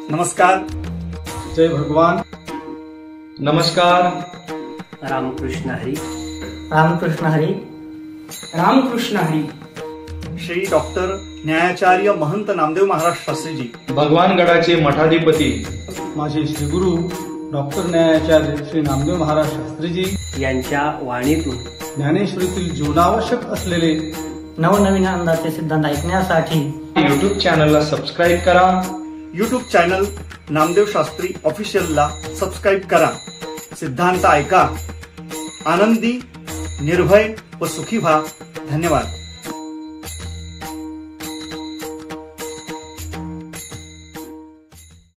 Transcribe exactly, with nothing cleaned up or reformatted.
नमस्कार. जय भगवान. नमस्कार. रामकृष्ण हरी. रामकृष्ण हरी. रामकृष्ण हरी. श्री डॉक्टर न्यायाचार्य महंत नामदेव महाराज शास्त्रीजी, भगवान गडाचे मठाधिपती, माझे श्रीगुरु डॉक्टर न्यायाचार्य श्री नामदेव महाराज शास्त्रीजी यांच्या वाणीतून ज्ञानेश्वरीतील जीवनावश्यक असलेले नवनवीन अंदाचे सिद्धांत ऐकण्यासाठी यूट्यूब चॅनलला सबस्क्राईब करा. यूट्यूब चॅनल नामदेव शास्त्री ऑफिशियलला सबस्क्राईब करा. सिद्धांत ऐका, आनंदी, निर्भय व सुखी व्हा. धन्यवाद.